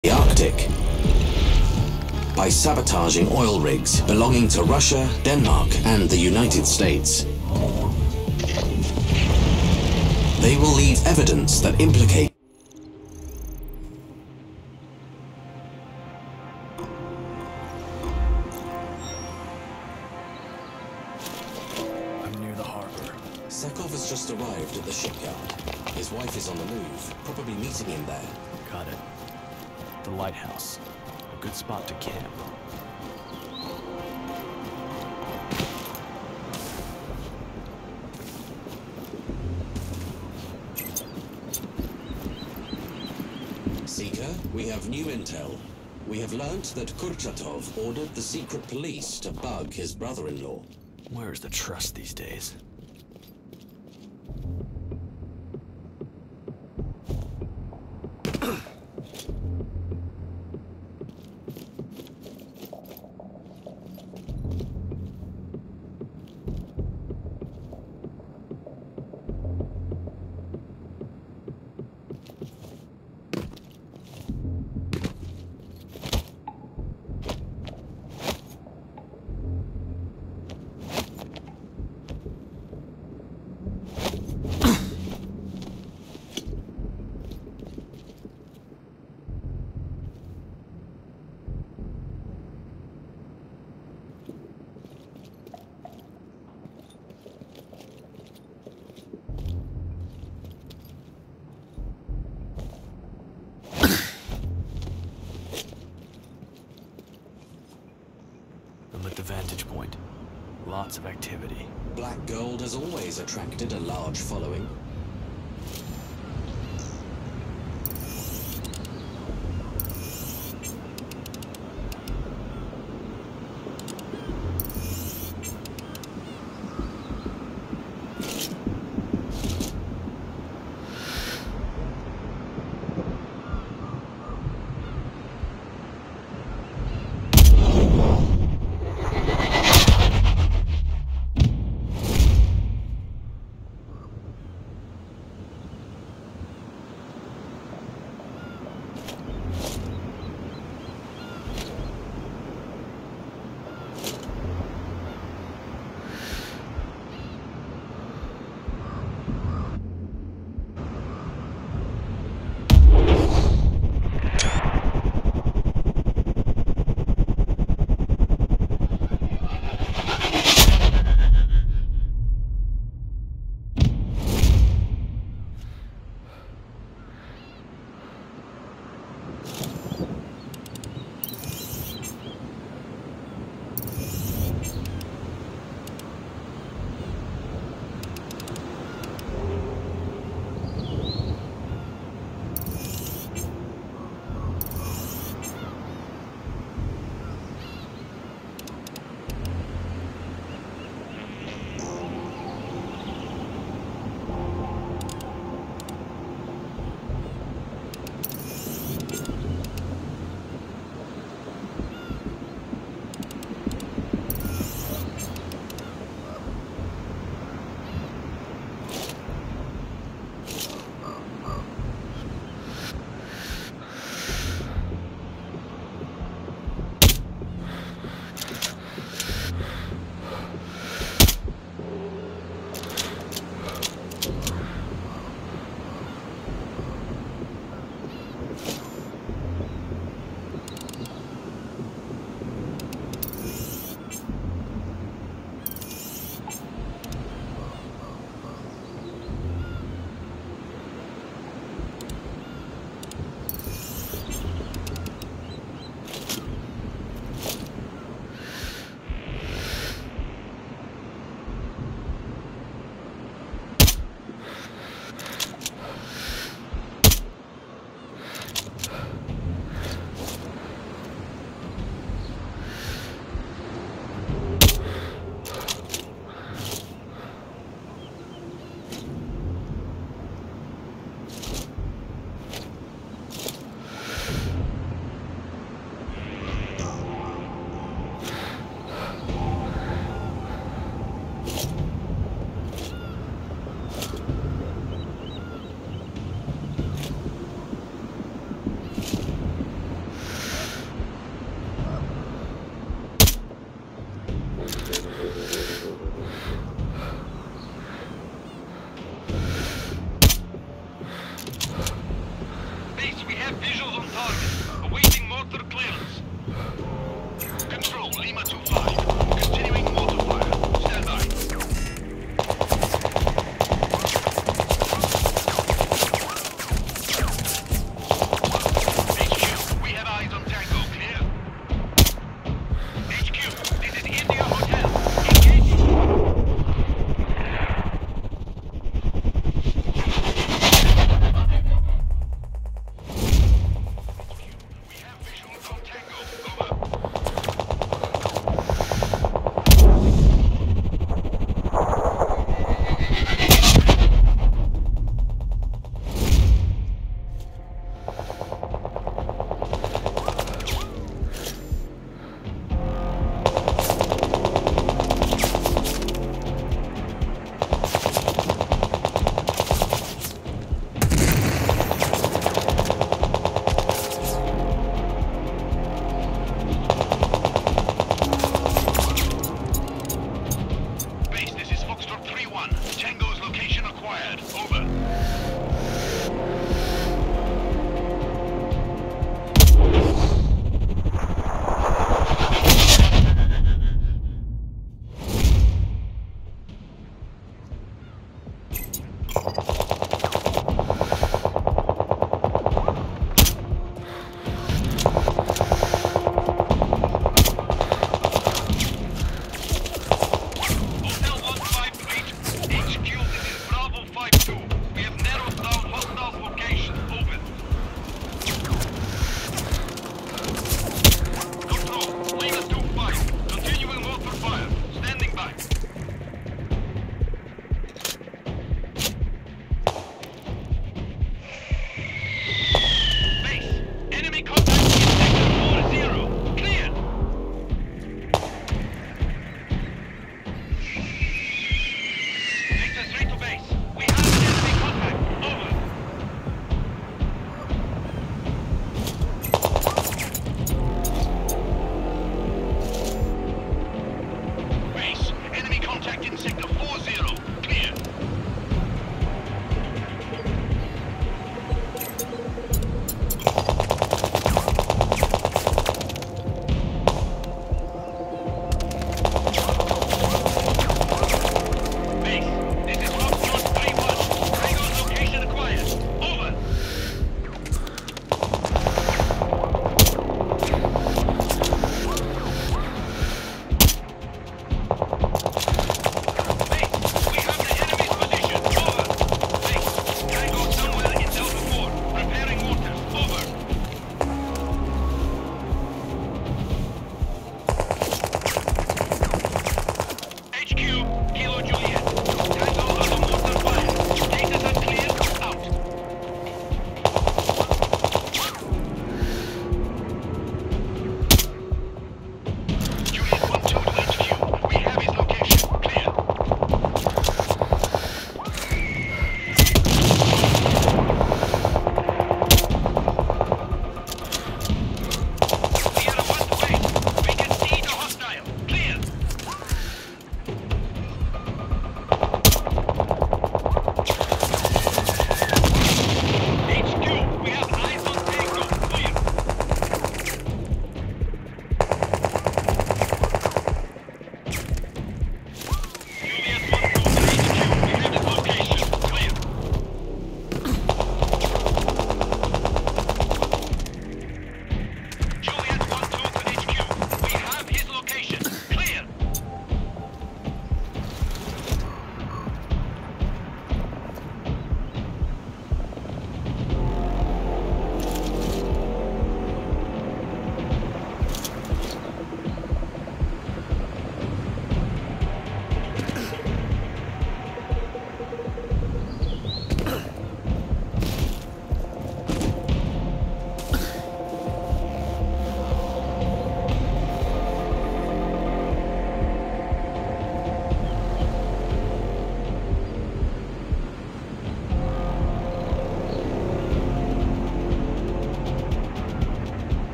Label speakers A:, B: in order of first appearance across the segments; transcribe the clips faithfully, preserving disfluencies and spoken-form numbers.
A: the Arctic by sabotaging oil rigs belonging to Russia, Denmark, and the United States. They will leave evidence that implicate
B: I'm near the harbor.
A: Sekov has just arrived at the shipyard. His wife is on the move, probably meeting him there.
B: Got it. The lighthouse. A good spot to camp.
A: Seeker, we have new intel. We have learnt that Kurchatov ordered the secret police to bug his brother-in-law.
B: Where's the trust these days? I'm at the vantage point. Lots of activity.
A: Black gold has always attracted a large following.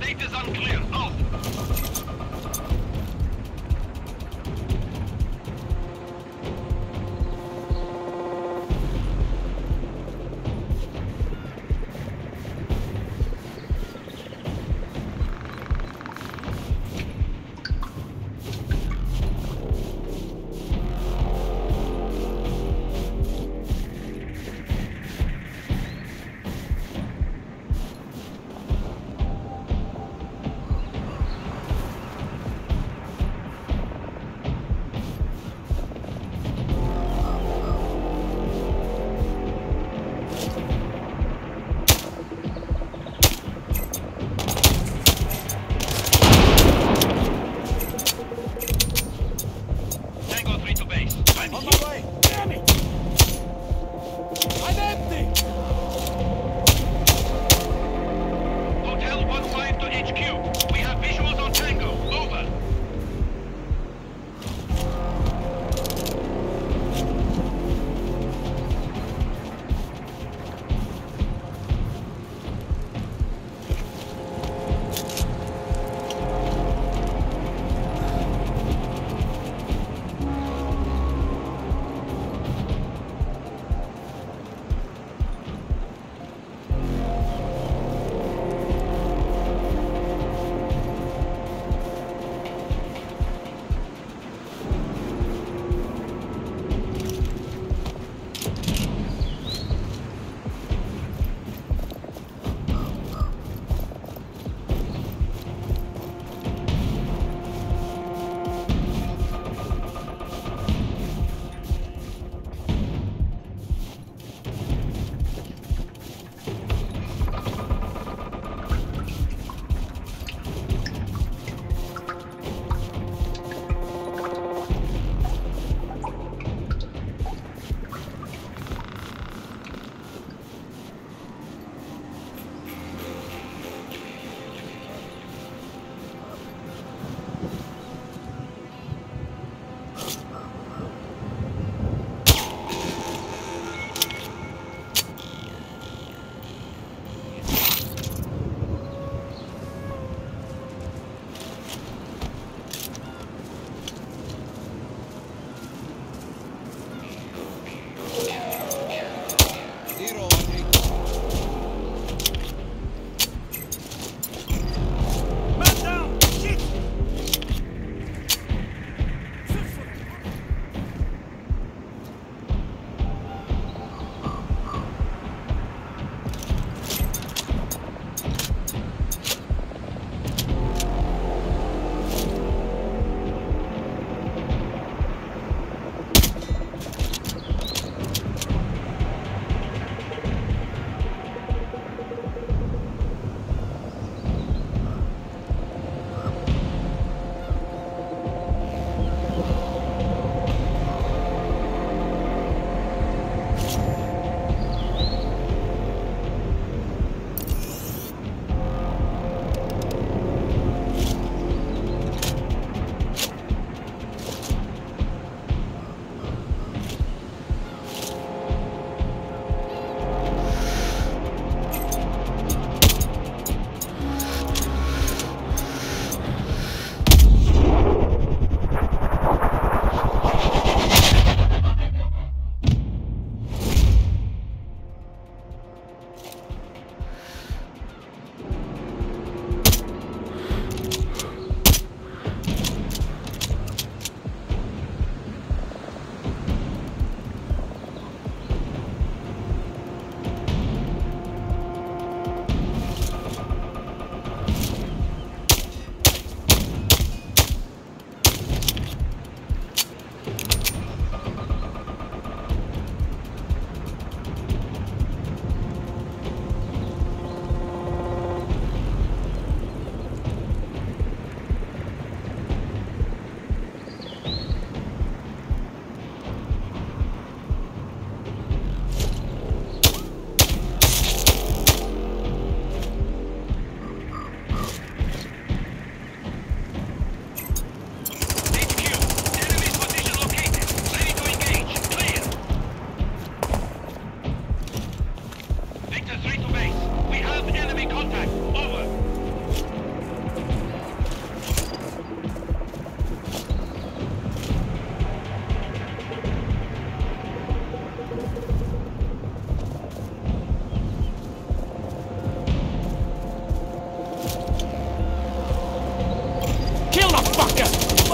C: Gate is unclear. Out.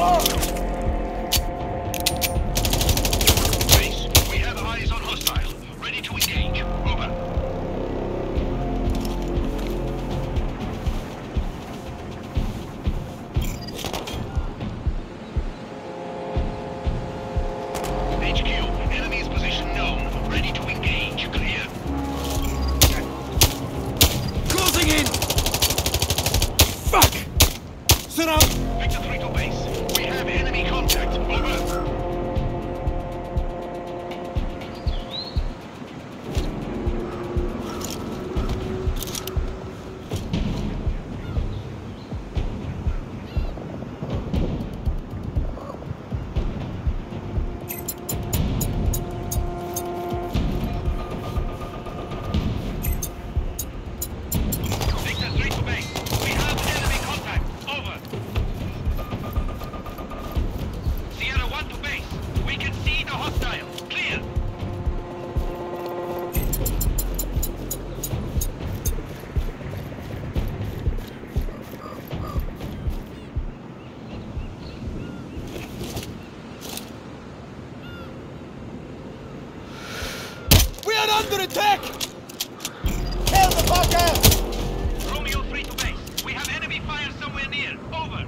C: Base, we have eyes on hostile. Ready to engage. Over. H Q, enemy's position known. Ready to engage. Clear.
D: Closing in! Fuck! Sit up!
C: Victor three to base. We have enemy contact. Over. Victor three to base. We have enemy contact. Over. Sierra one to base. We can see the hostile. Clear.
D: We are under attack! Kill the fucker!
C: Romeo three to base. We have enemy fire somewhere near. Over.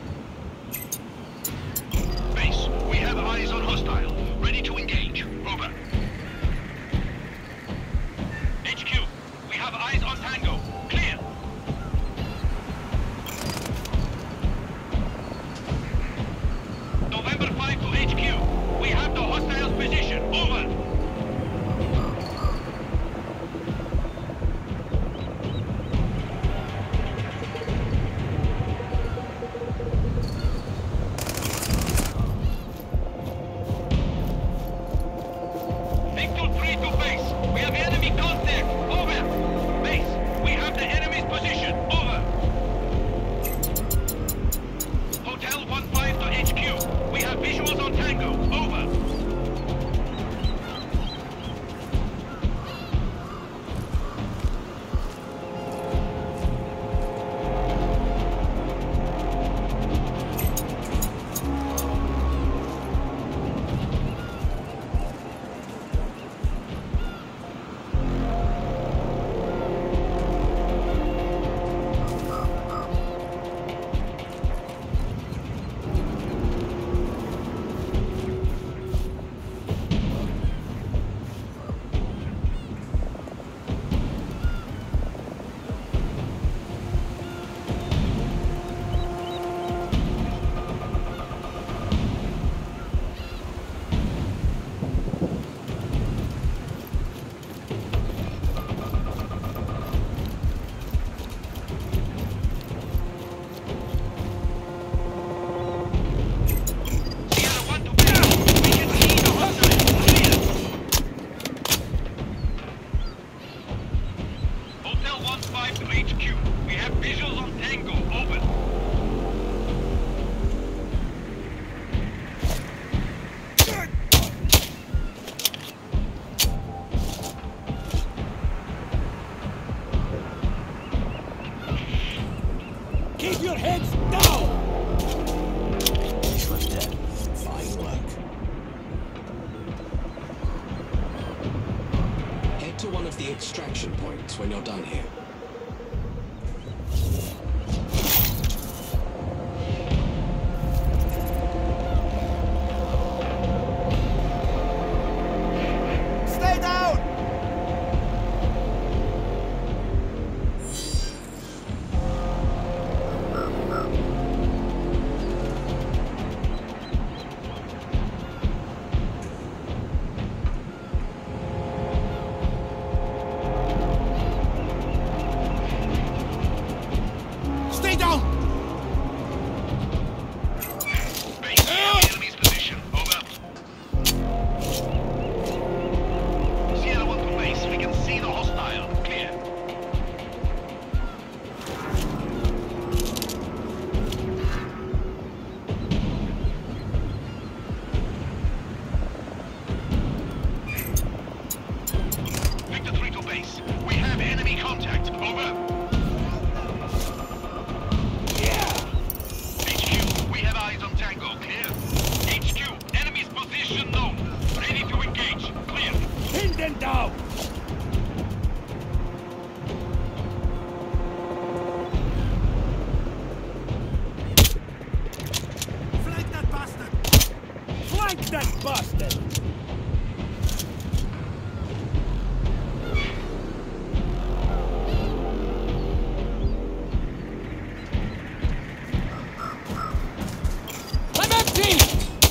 C: Eyes on hostile. Ready to engage. Over.
A: extraction point when you're done here.
D: Stay down! Stay down!
C: Base, we have the enemy's position. Over. Sierra one to base. We can see the hostile. Clear. Victor three to base. We have enemy contact. Over. H Q, we have eyes on Tango. Clear. H Q, enemy's position known. Ready to engage. Clear.
D: Pin them down! Flank that bastard! Flank that bastard! I'm empty!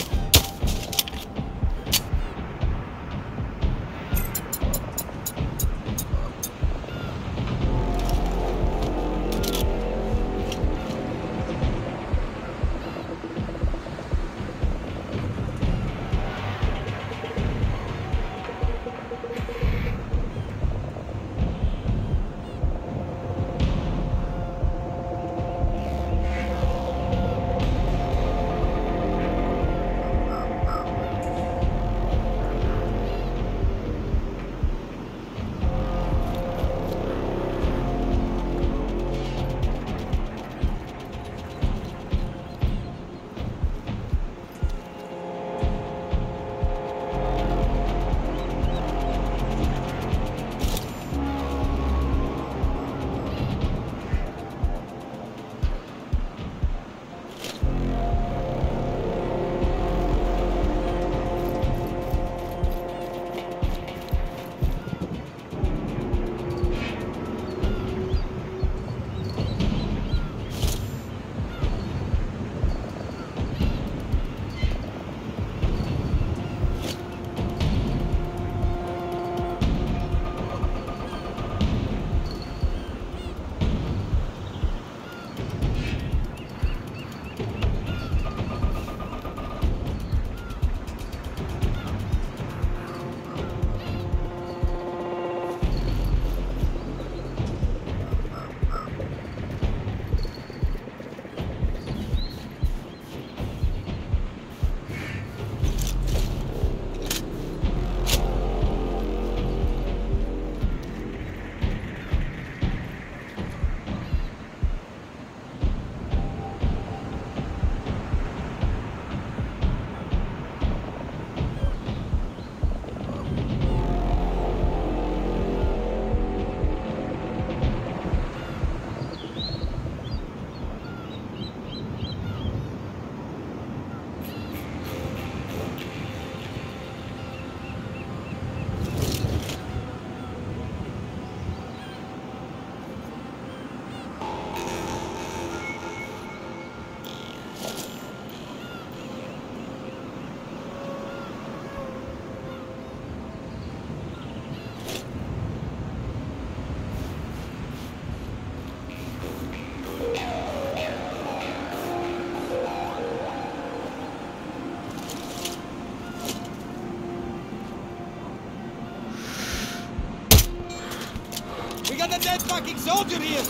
D: got a dead fucking soldier here!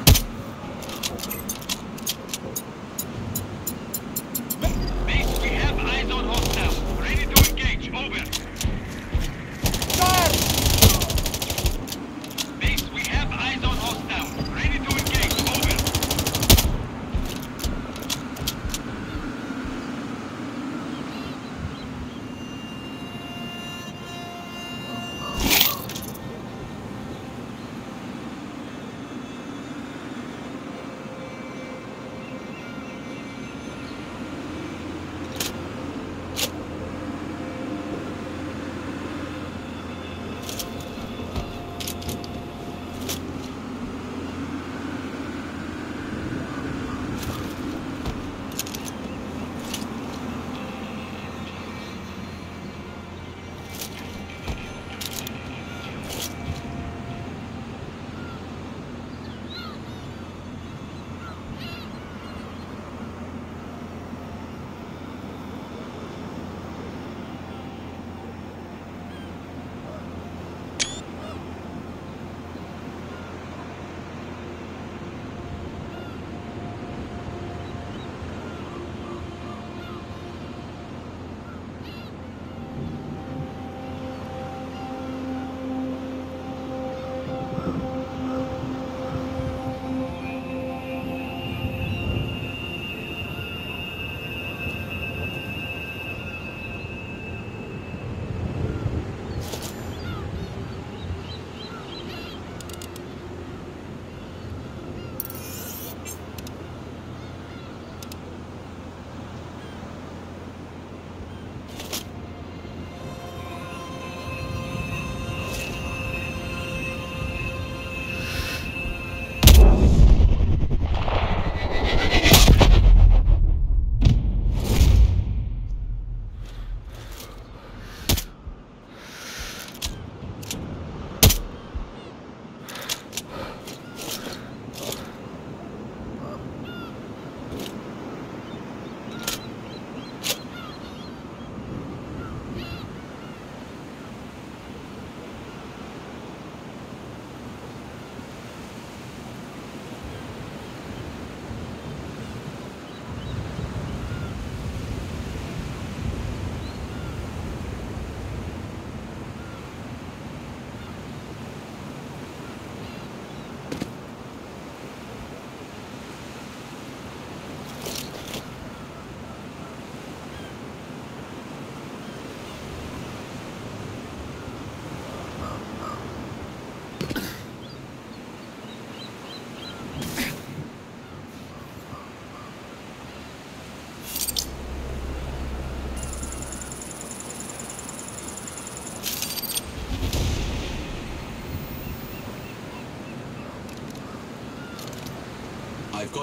C: Base, we have eyes on hostiles. Ready to engage. Over.
D: Fire!
C: Base, we have eyes on hostiles. Ready to engage. Over.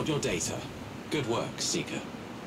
A: got your data. Good work, Seeker.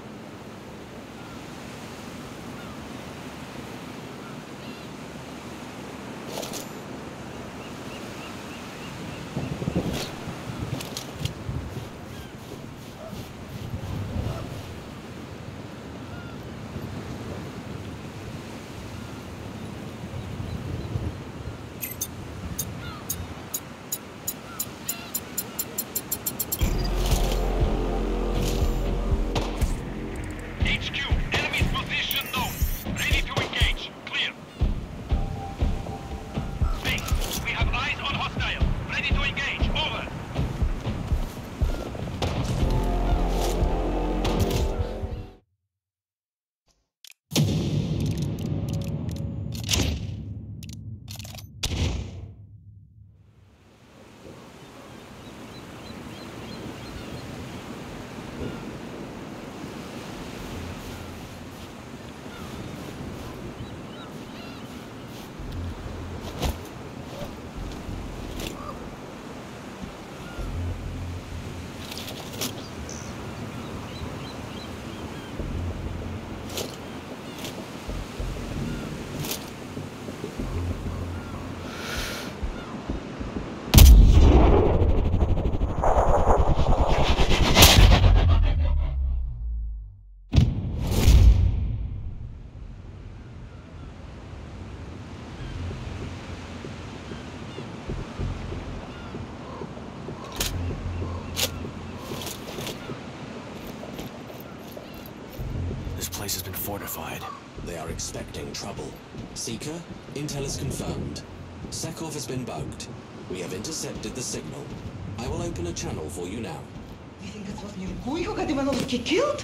B: This place has been fortified.
A: They are expecting trouble. Seeker, intel is confirmed. Sekov has been bugged. We have intercepted the signal. I will open a channel for you now.
E: You think that was Nirgui who got Ivanovsky killed?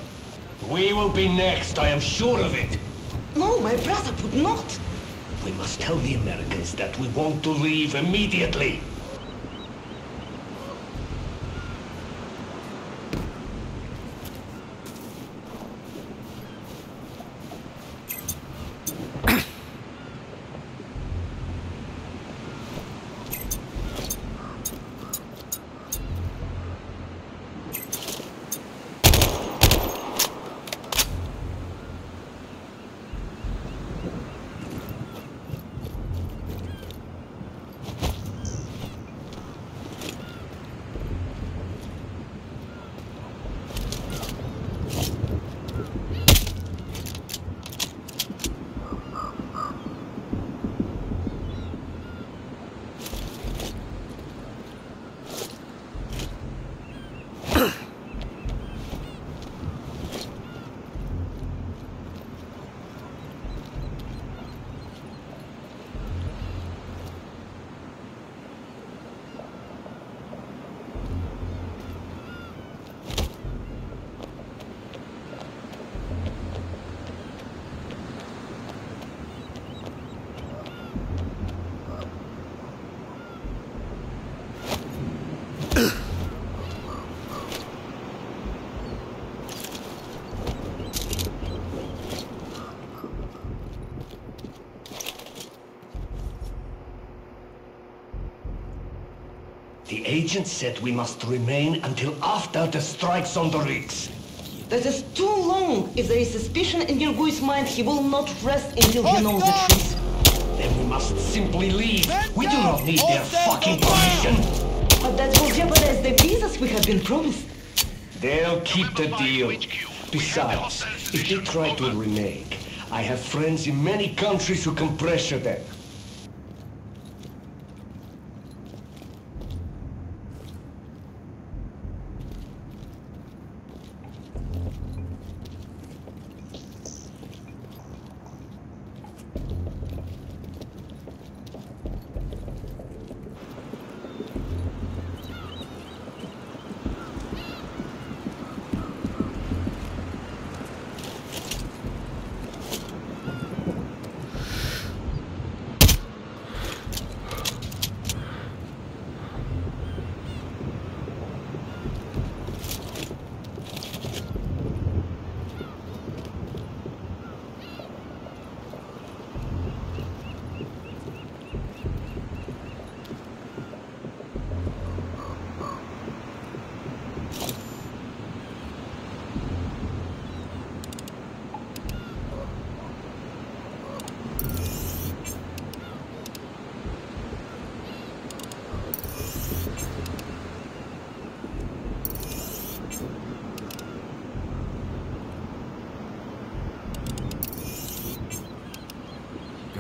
F: We will be next, I am sure of it.
E: No, my brother would not.
F: We must tell the Americans that we want to leave immediately. The agent said we must remain until after the strikes on the rigs.
E: That is too long. If there is suspicion in Nirgui's mind, he will not rest until he knows the truth.
F: Then we must simply leave. We do not need their fucking permission.
E: But that will jeopardize the visas we have been promised.
F: They'll keep the deal. Besides, if they try to renege, I have friends in many countries who can pressure them.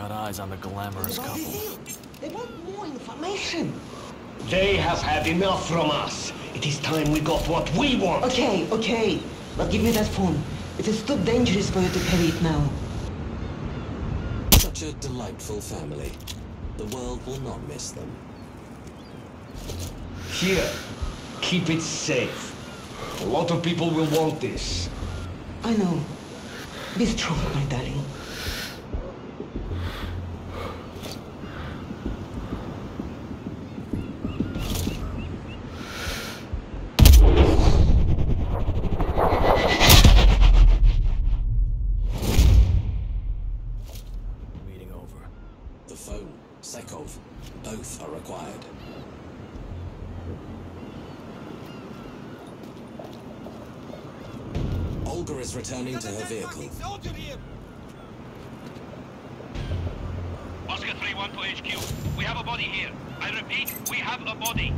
B: got eyes on the glamorous
E: What about the
B: couple.
E: deal? They want more information.
F: They have had enough from us. It is time we got what we want.
E: Okay, okay. But give me that phone. It is too dangerous for you to carry it now.
A: Such a delightful family. The world will not miss them.
F: Here, keep it safe. A lot of people will want this.
E: I know. Be strong, my darling.
B: Meeting over.
A: The phone, Sekov, both are required. Olga is returning to her vehicle.
C: Oscar three one to H Q. We have a body here. I repeat, we have a body.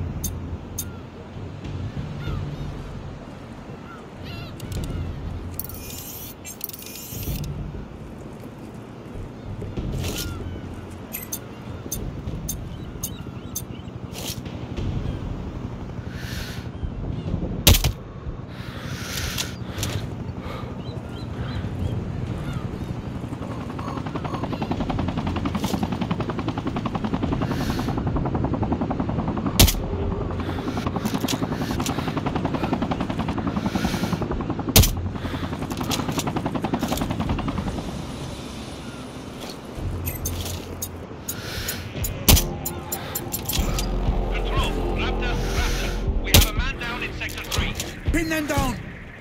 D: Pin them down!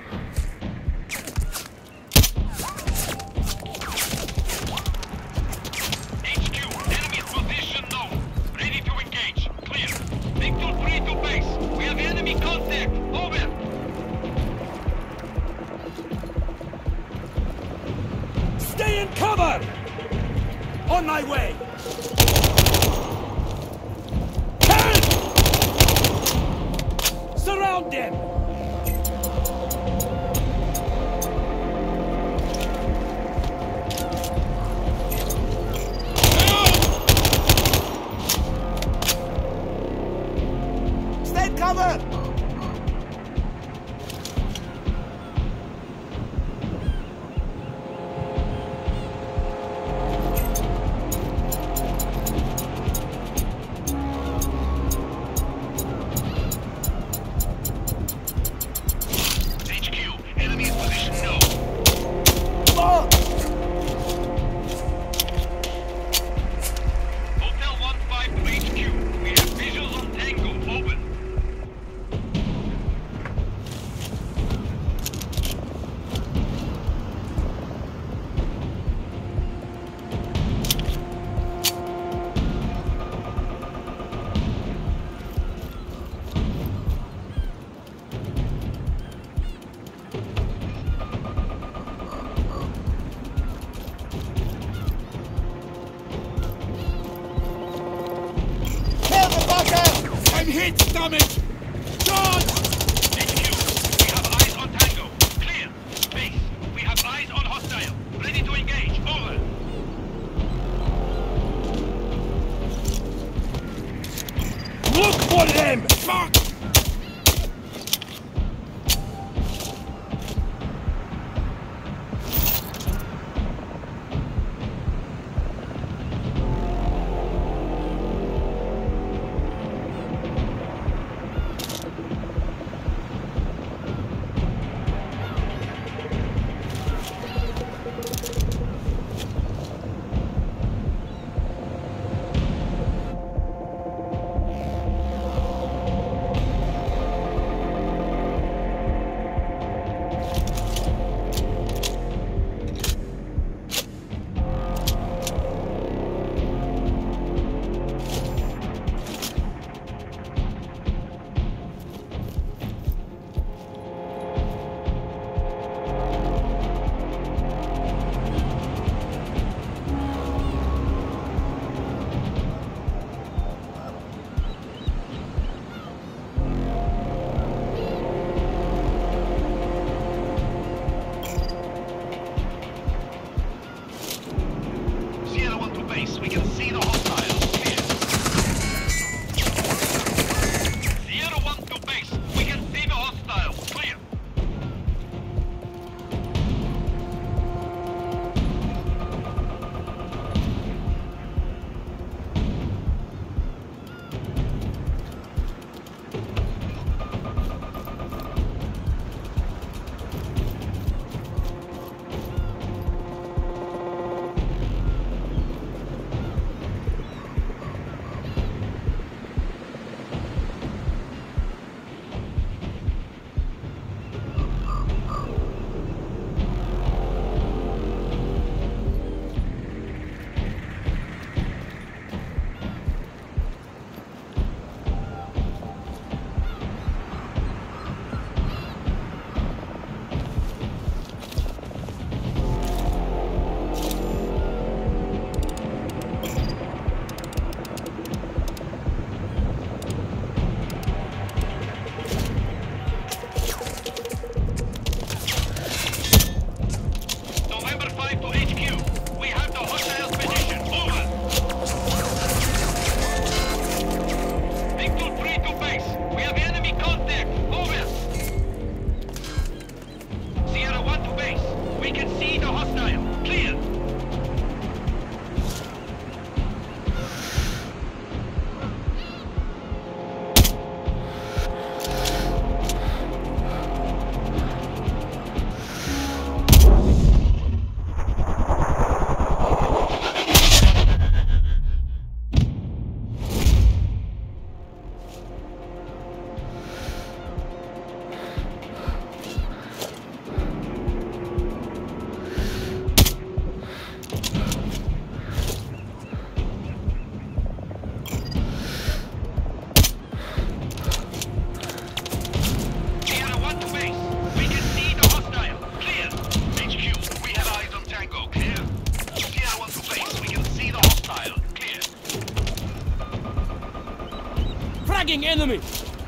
C: H Q, enemy position known. Ready to engage. Clear. Victor three to base. We have enemy contact. Over.
D: Stay in cover! On my way! Help! Surround them! Stay in cover!
C: H Q, enemy position known.
D: Oh!
C: Hotel one five to H Q. We have visuals on Tango. Over.
D: Kill the bugger! I'm hit, damage! Charge!
C: H Q, we have eyes on Tango. Clear. Base, we have eyes on hostile. Ready to engage. Over.
D: Look for them! Fuck! Engaging enemy!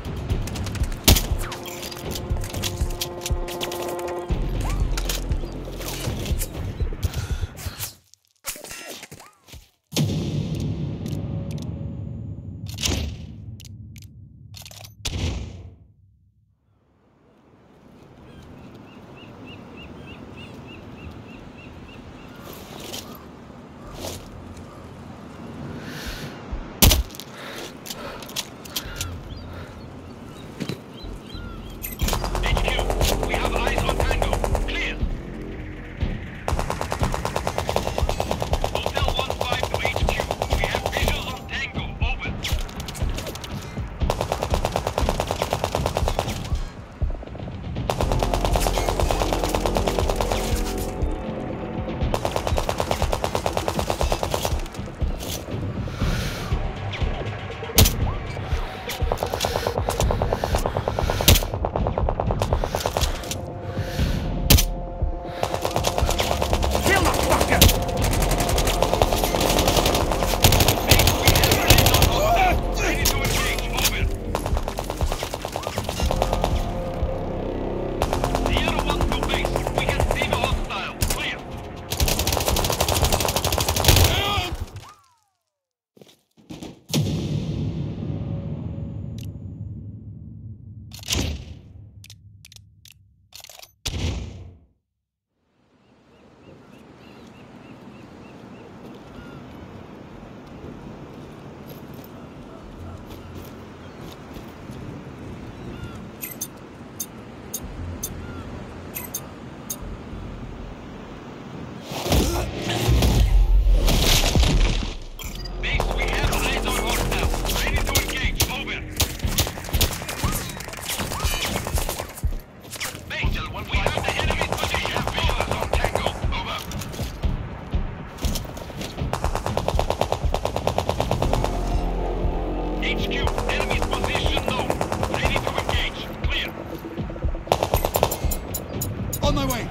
D: On my way!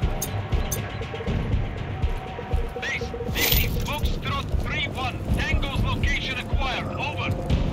C: Base, this is Foxtrot three one. Tango's location acquired. Over.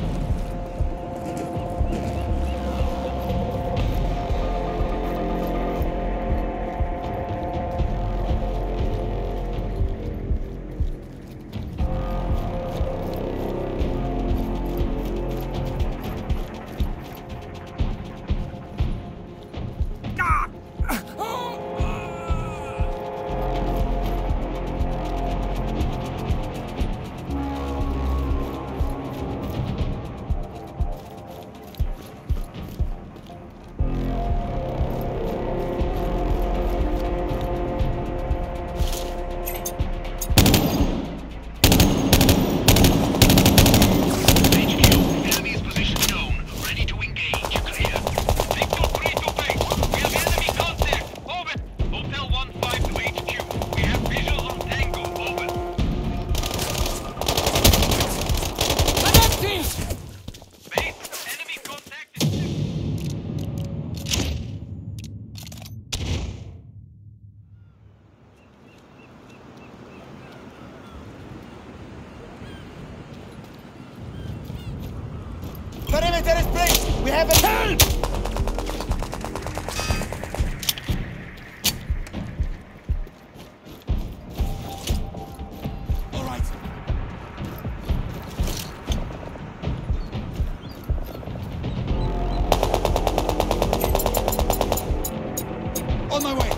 D: Perimeter is placed! We have a help! All right. On my way.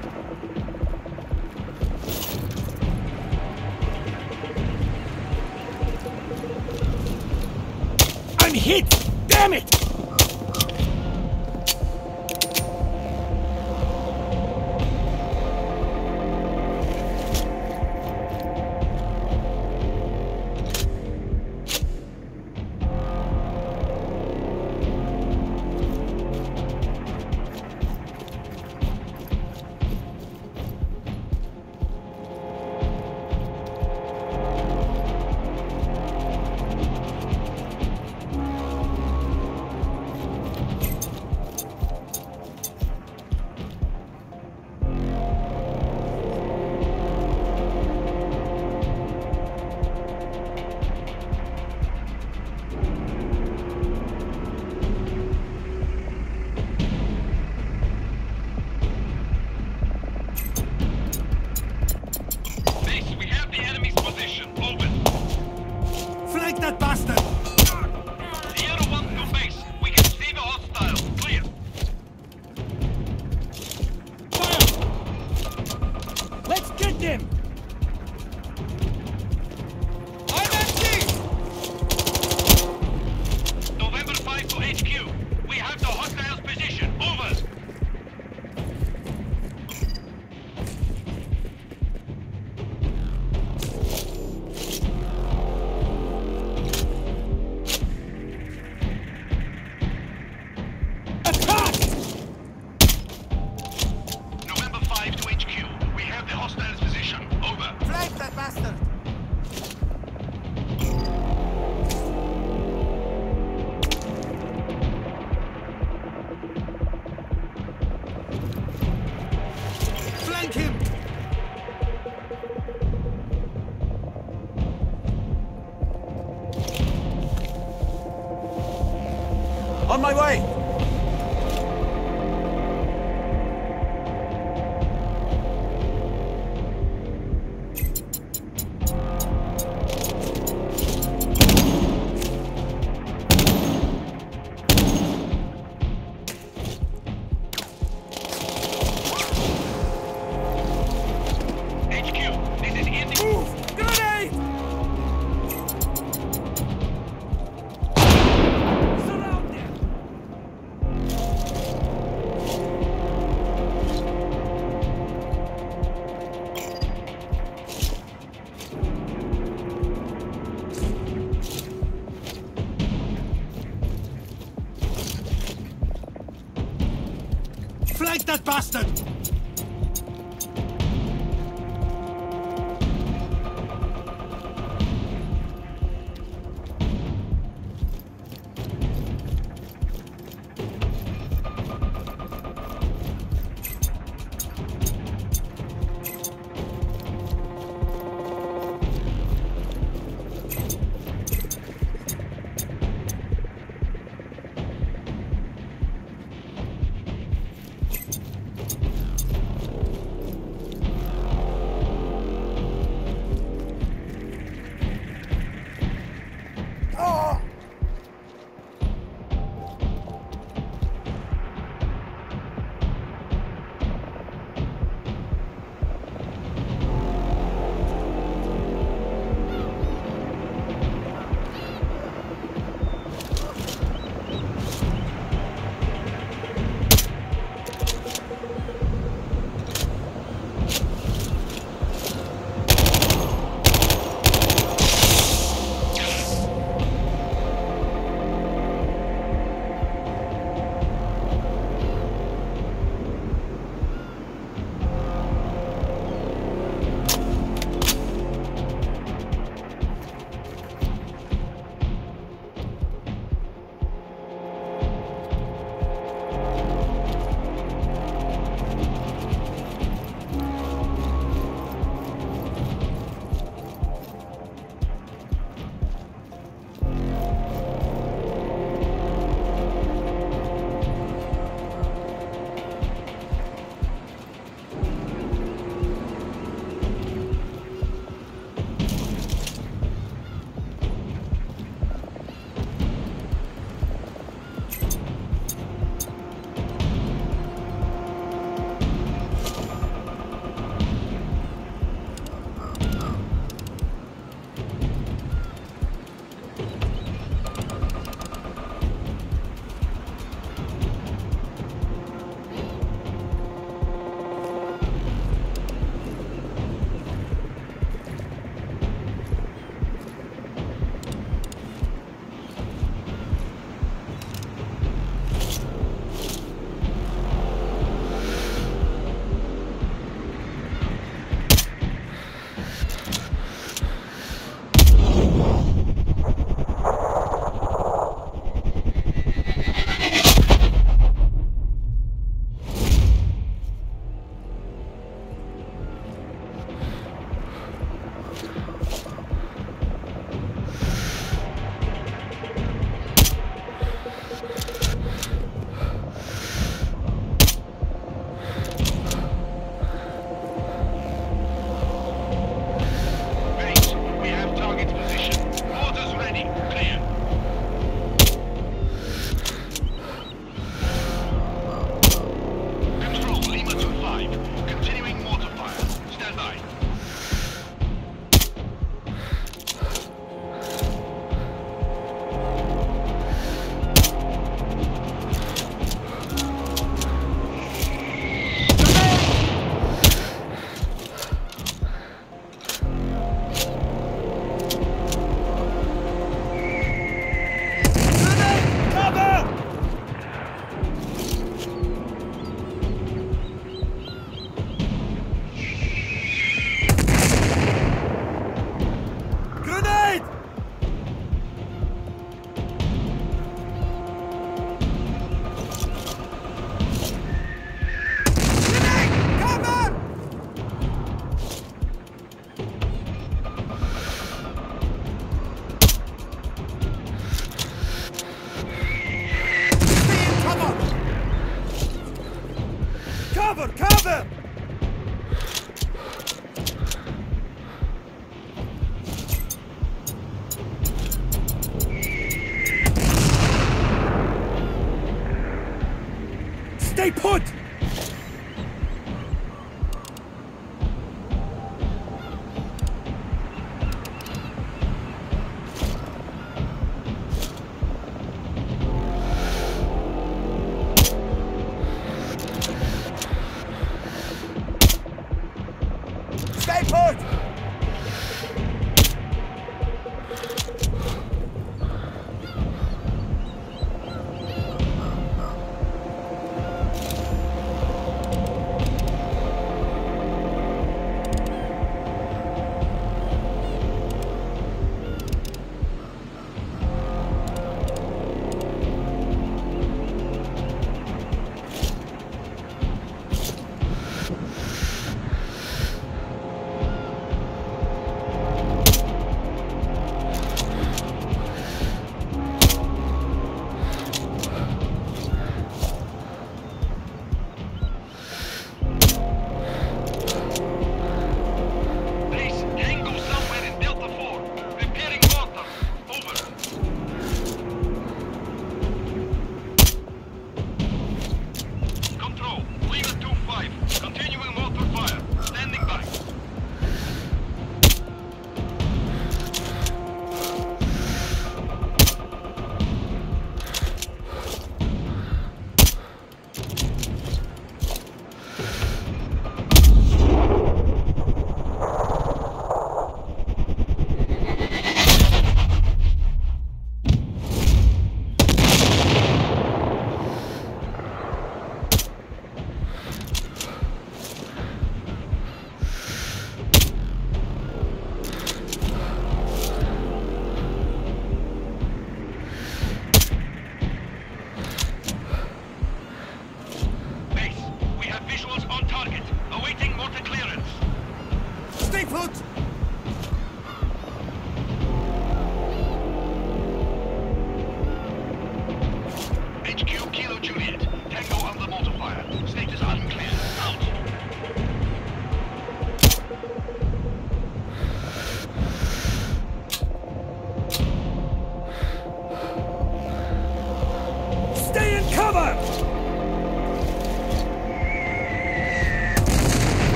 D: I'm hit! Damn it!
B: On my way!
D: Flank that bastard!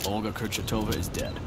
B: Olga Kurchatova is dead.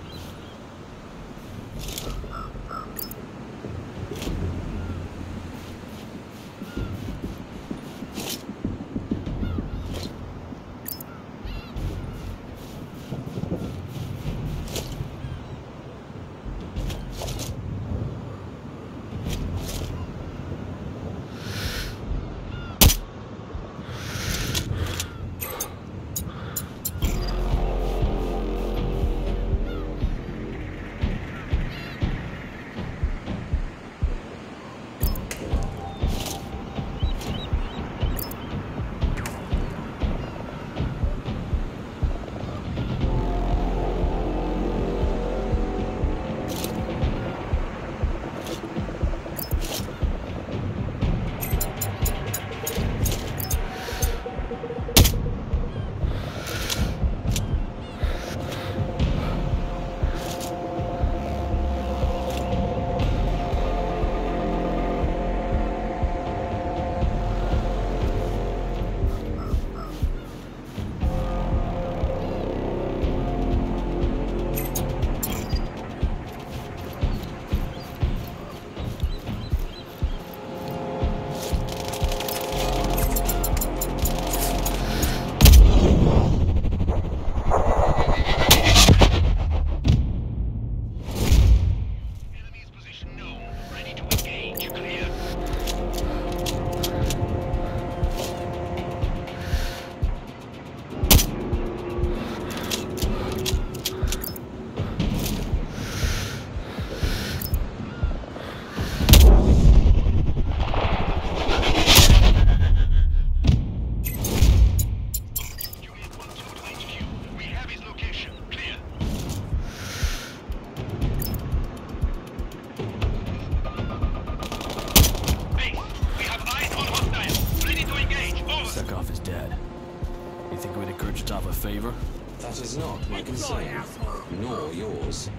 B: A favor?
A: That is not my concern, nor yours.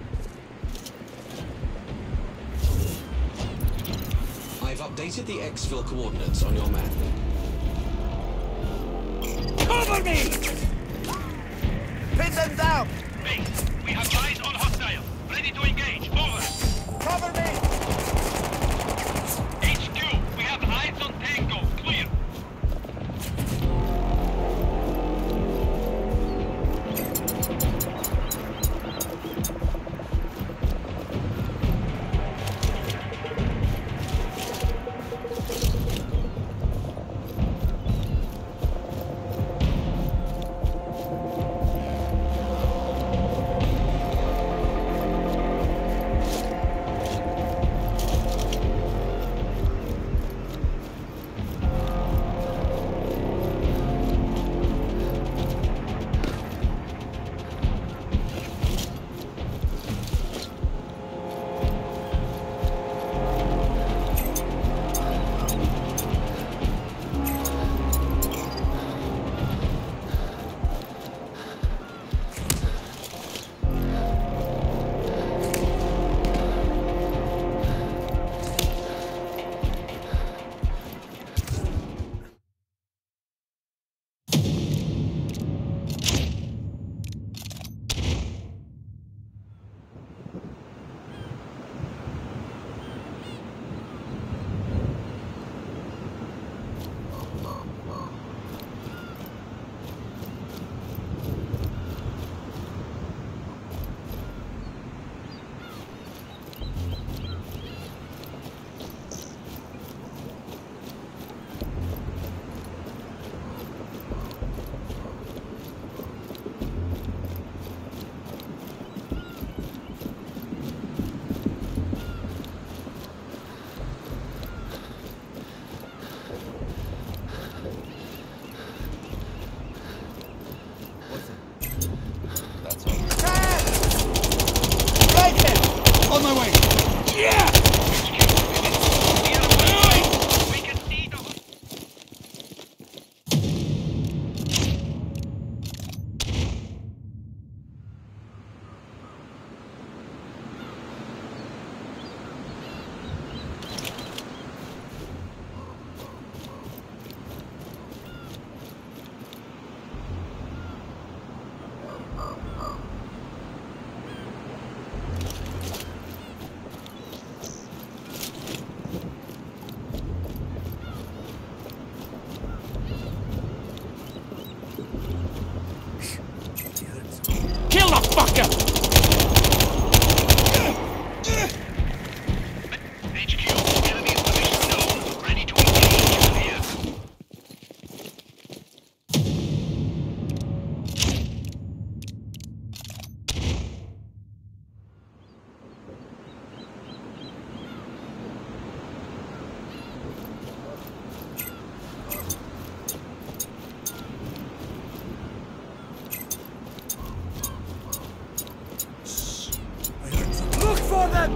A: I've updated the exfil coordinates on your map.
D: Cover me! Pin them down!
C: Base, we have eyes on hostile. Ready to engage. Over.
D: Cover me!
C: H Q, we have eyes on Tango. Clear.
D: motherfucker!
C: H Q, enemy position known. Ready to engage. Clear.
D: Look for them!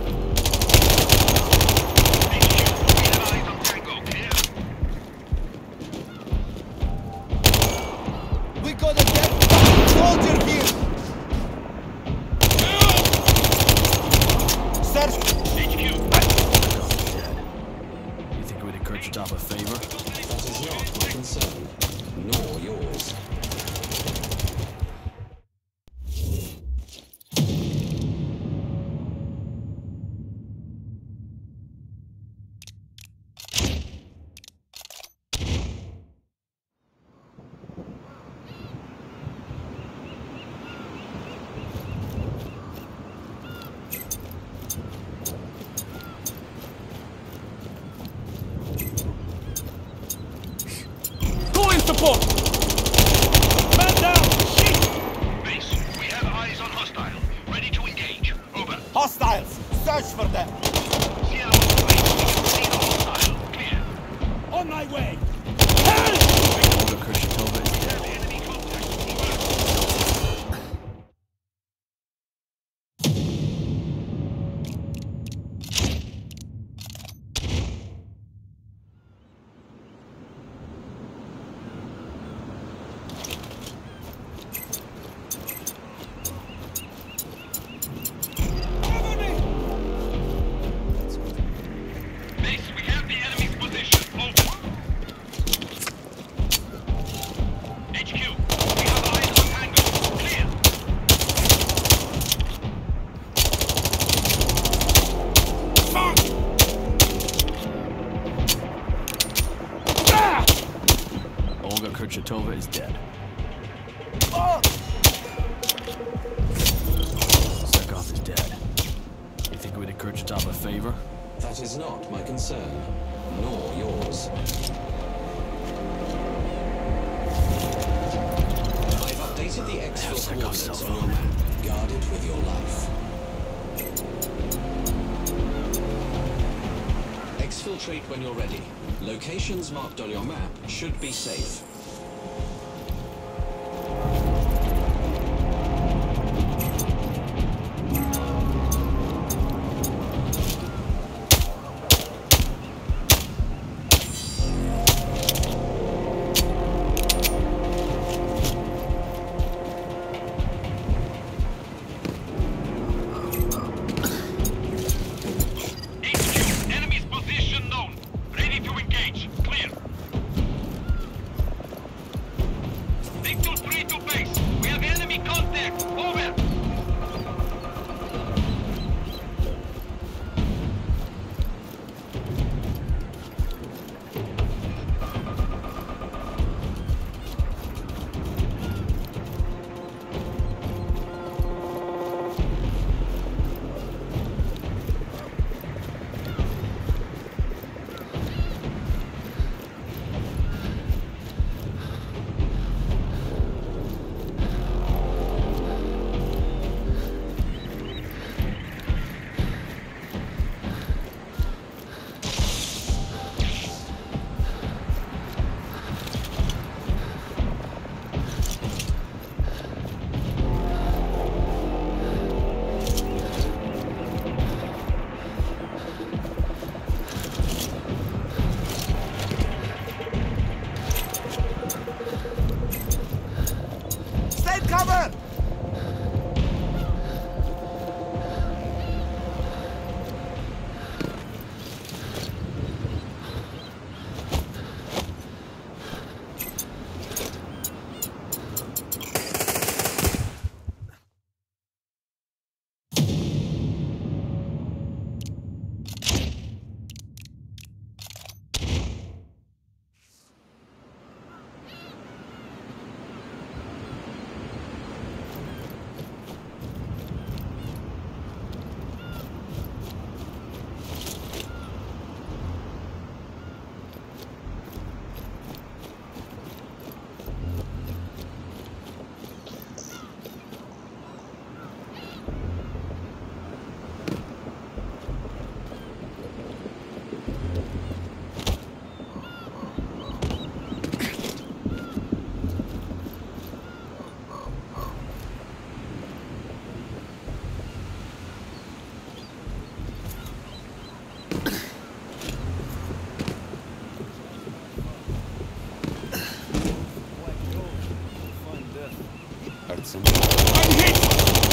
C: H Q, we have eyes on Tango. Clear.
D: We got a dead soldier here! Search!
C: H Q,
B: You think we did Kolchak a favor?
A: That is not my concern, nor yours.
D: Go in support! Man down! Shit!
C: base, we have eyes on hostile. Ready to engage. Over.
D: Hostiles! Search for them!
C: Sierra one to eight, we can see the hostile. Clear.
D: On my way! Help!
B: Olga Kurchatova is dead.
C: Enemy contact.
D: Cover me!
C: Base, we have the enemy's position. Over. H Q, we have eyes on Tango. Clear.
D: Fuck! Ah!
B: Olga Kurchatova is dead.
D: Oh!
B: Sekov is dead. You think we did Kolchak a favor?
A: That is not my concern, nor yours. I've updated the exfil
B: Yes, I got
A: coordinates
B: cell
A: on your
B: phone.
A: map. Guard it with your life. Exfiltrate when you're ready. Locations marked on your map should be safe.
C: H Q, enemy's position known. Ready to engage. Clear.
B: quite simple.
D: I'm hit!